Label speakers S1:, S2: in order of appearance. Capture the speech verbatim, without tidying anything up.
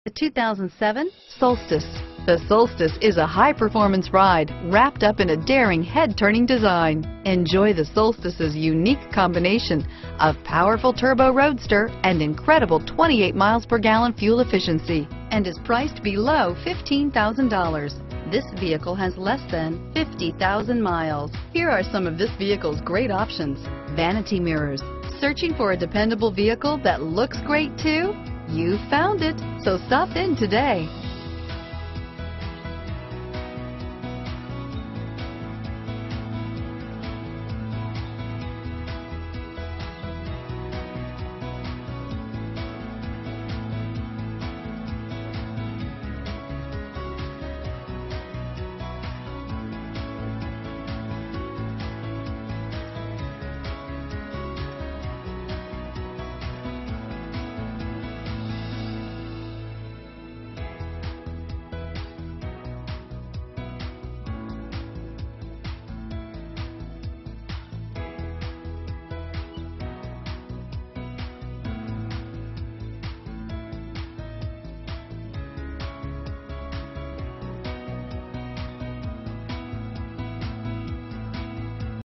S1: The two thousand seven Solstice. The Solstice is a high-performance ride wrapped up in a daring head-turning design. Enjoy the Solstice's unique combination of powerful turbo roadster and incredible twenty-eight miles per gallon fuel efficiency, and is priced below fifteen thousand dollars. This vehicle has less than fifty thousand miles. Here are some of this vehicle's great options: vanity mirrors. Searching for a dependable vehicle that looks great too? You found it, so stop in today.